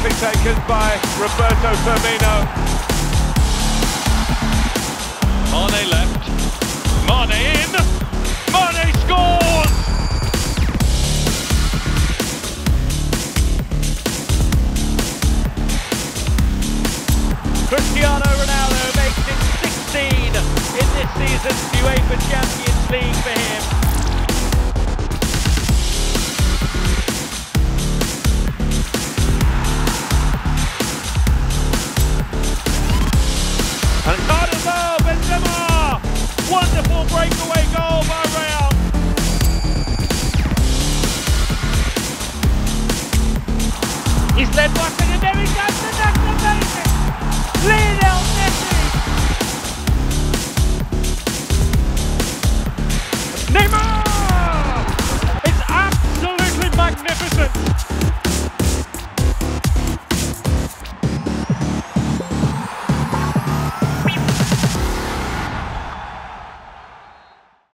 quickly taken by Roberto Firmino. Mane left. Mane in. Mane scores! Cristiano Ronaldo makes it 16 in this season's UEFA Champions League for him. And Carlos Benzema! Wonderful breakaway goal by Real. He's led one to the very top, the next amazing! Lionel Messi! Neymar! It's absolutely magnificent!